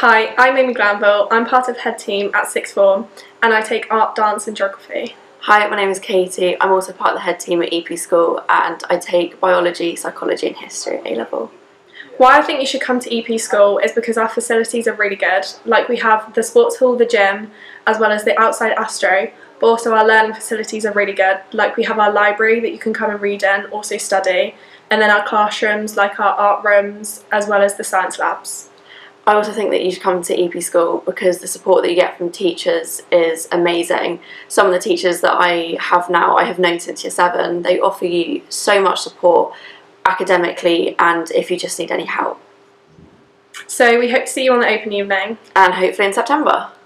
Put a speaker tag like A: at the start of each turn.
A: Hi, I'm Amy Glanville. I'm part of head team at sixth form and I take art, dance and geography.
B: Hi, my name is Katie. I'm also part of the head team at EP School and I take biology, psychology and history at A-level.
A: Why I think you should come to EP School is because our facilities are really good. Like we have the sports hall, the gym, as well as the outside astro, but also our learning facilities are really good. Like we have our library that you can come and read in, also study, and then our classrooms, like our art rooms, as well as the science labs.
B: I also think that you should come to EP School because the support that you get from teachers is amazing. Some of the teachers that I have now, I have known since year 7, they offer you so much support academically and if you just need any help.
A: So we hope to see you on the open evening.
B: And hopefully in September.